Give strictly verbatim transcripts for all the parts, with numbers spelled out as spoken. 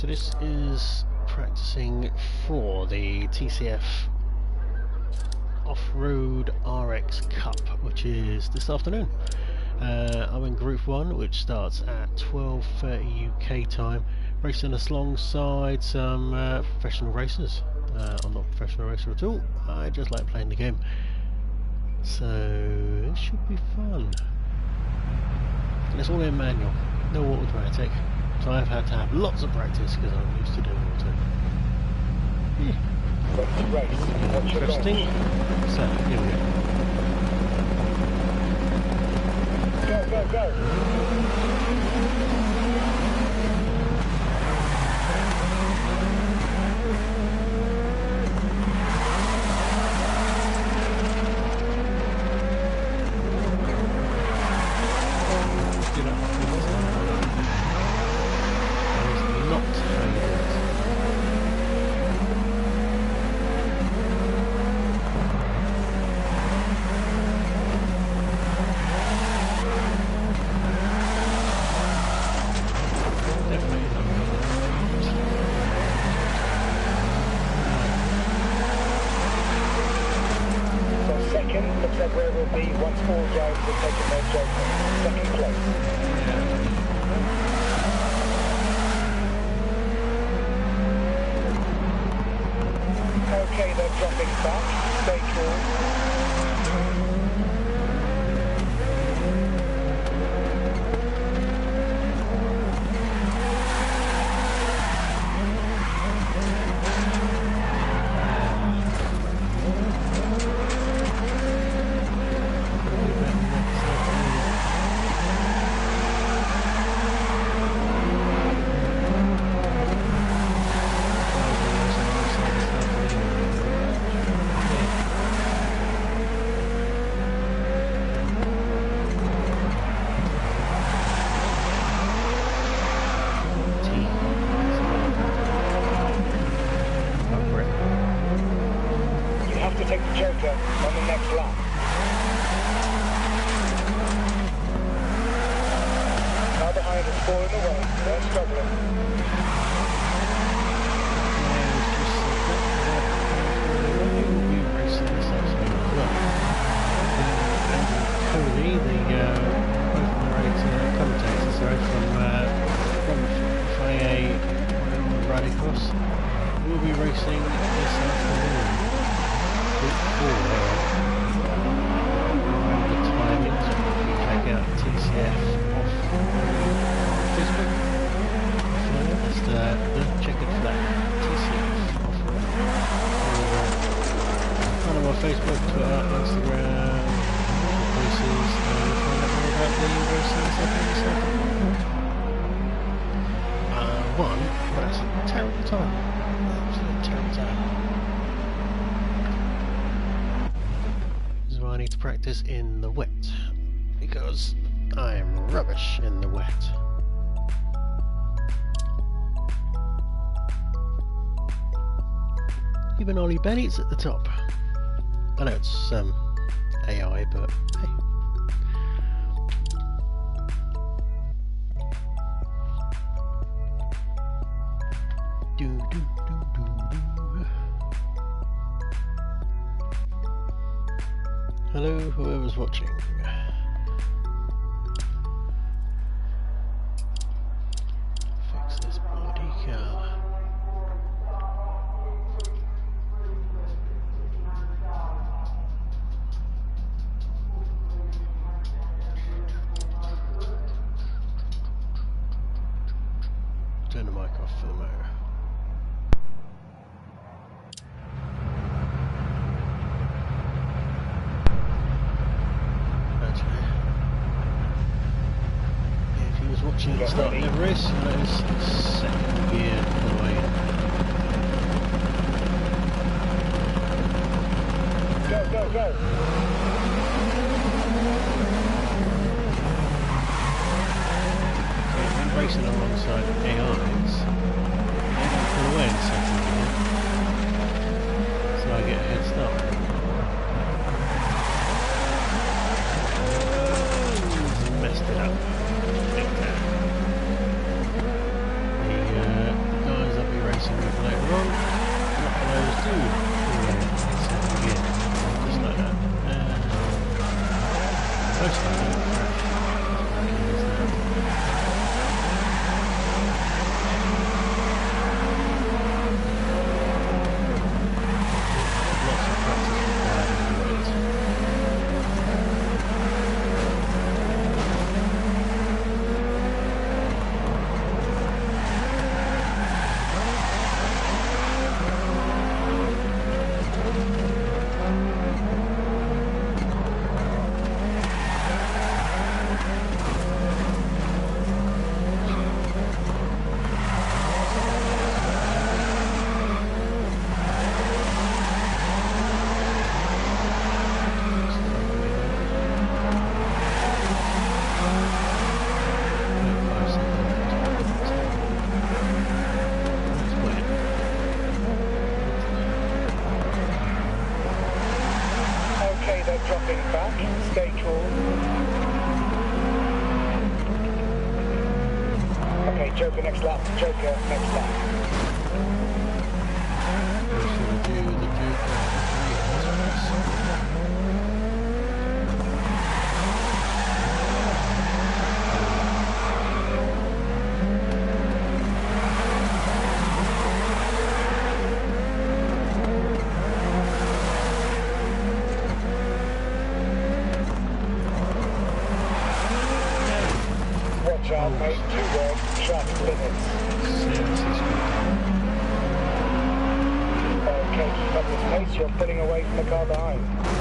So this is practicing for the T C F Off-Road R X Cup, which is this afternoon. Uh, I'm in Group one, which starts at twelve thirty U K time, racing alongside some uh, professional racers. Uh, I'm not a professional racer at all, I just like playing the game. So it should be fun. And it's all in manual, no automatic. So I've had to have lots of practice because I'm used to doing auto. Yeah. Interesting. So, here we go. Go, go, go! Looks like where we'll be once all drivers have taken their joker. Second place. Okay, they're dropping back. Stay cool. Take the joker on the next lap. Car behind is falling away. They're struggling. Cody, the uh, both narrator commentator, sorry, from uh, from F I A Rallycross, will be racing this afternoon. Four, uh, the timings, if you check out T C F off Facebook, that's the, the checkered flag, T C F off kind of on Facebook, Twitter, Instagram, places, and uh, find out more about the racing stuff in the second. Uh, one, that's a terrible time, absolutely terrible time. I need to practice in the wet because I am rubbish in the wet. Even Ollie Bennett's at the top. I know it's um, A I, but hey. Do do do do do. Hello, whoever's watching. Fix this bloody car. Turn the mic off for the moment. Watching the start of the race, that is second gear away. Go, go, go! Okay, I'm racing alongside A Is. I don't pull away in second gear, so I get a head start. Messed it up. The uh, Joker next lap, Joker next lap. Should we do the Joker Watch out, mate. Two word, track limits. seriously speaking? Okay, keep up this pace. You're pulling away from the car behind.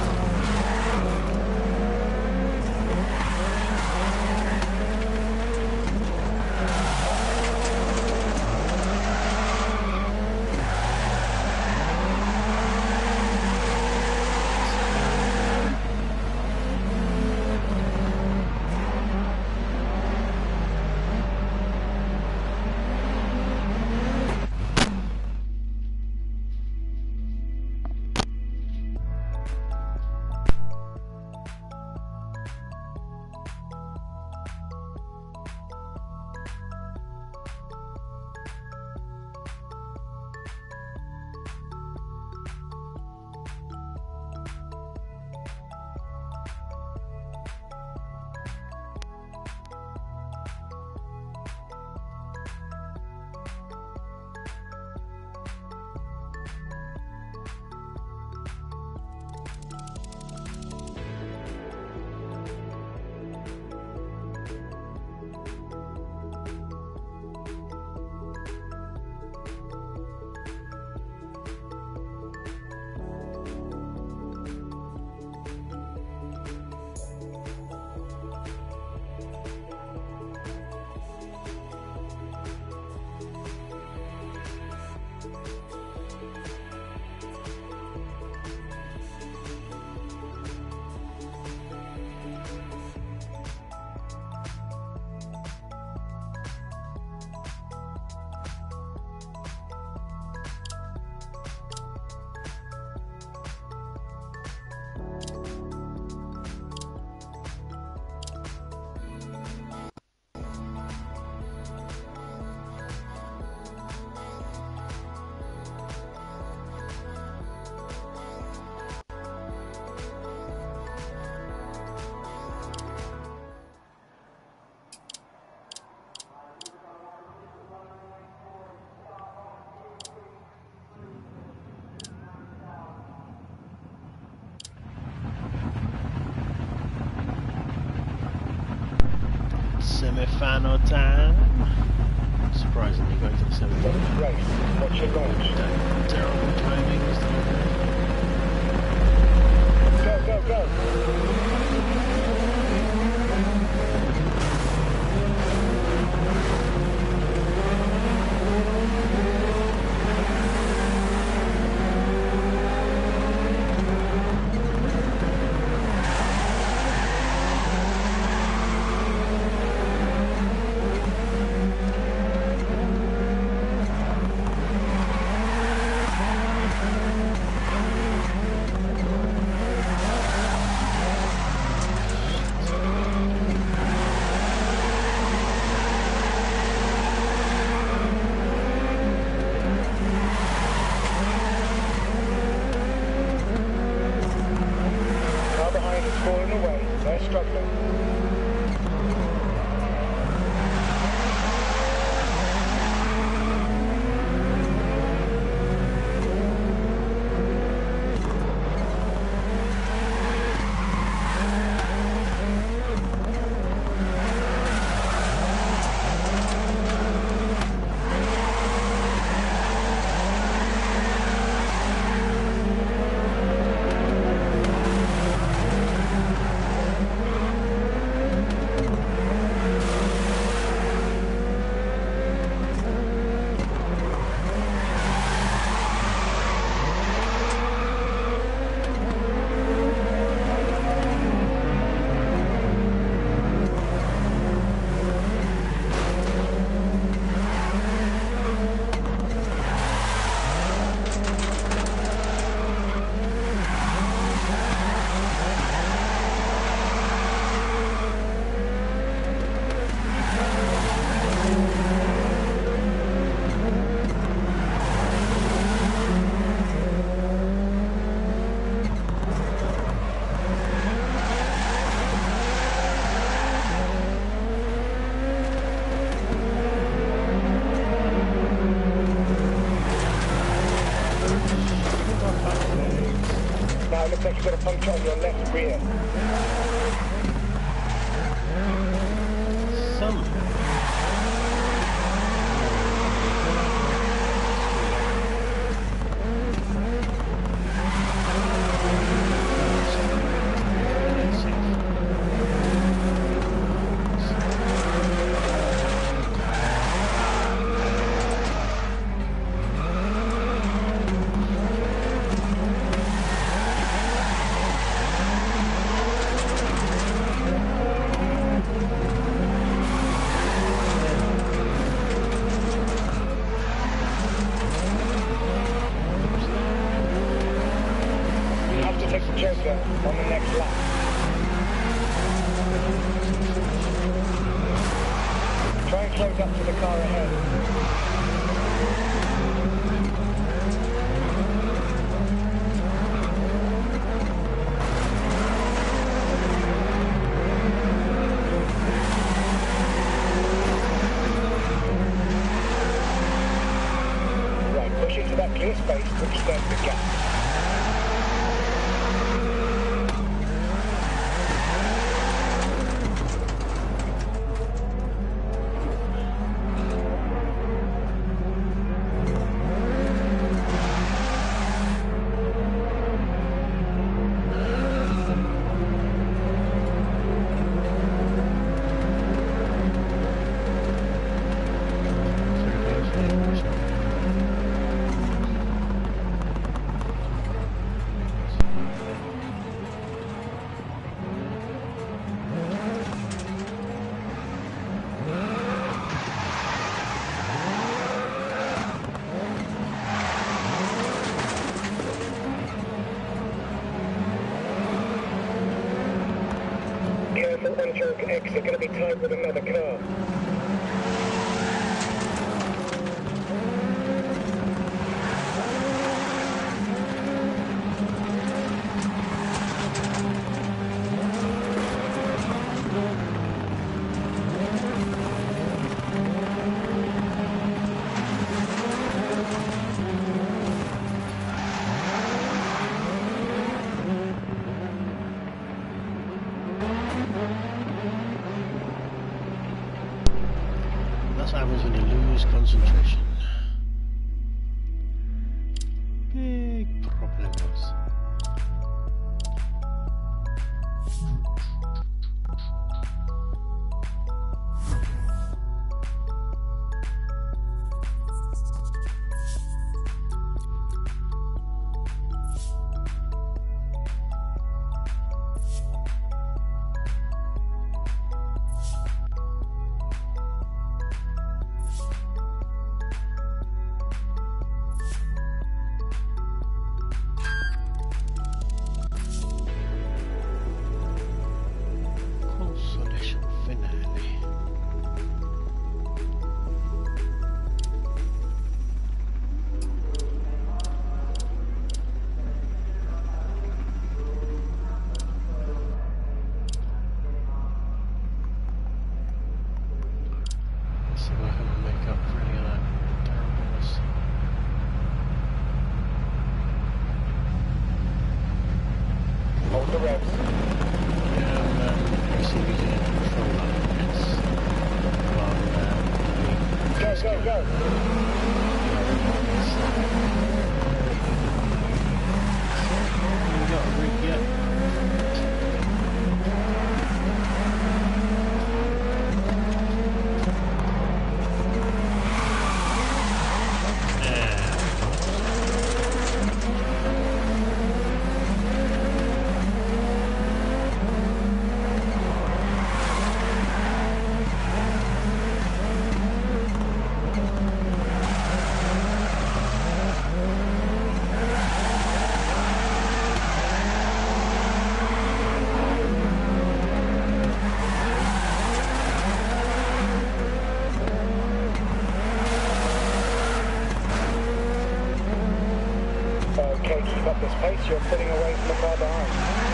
Semi-final time. Surprisingly, going to the semi-final. Race, watch your launch. Terrible timing. Go, go, go. got a puncture on your left rear. Some. Joker on the next lap. Try and close up to the car ahead. Right, push into that clear space to extend the gap. On-track exit going to be tied with another car. That's what happens when you lose concentration. Big problems. The revs. Yeah, um, see if you can control that. It's well, uh, Go, go, go. You got a rig yet? Okay, keep up this pace, you're pulling away from the car behind.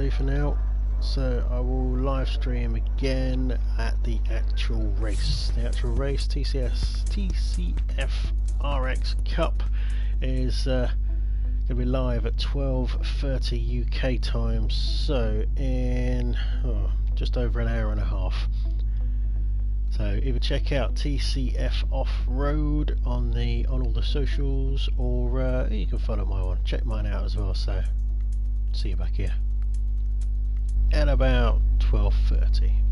free for now, so I will live stream again at the actual race. The actual race, T C S T C F R X Cup, is uh, going to be live at twelve thirty U K time, so in oh, just over an hour and a half. So either check out T C F Off-Road on the on all the socials, or uh, you can follow my one. Check mine out as well. So see you back here at about twelve thirty.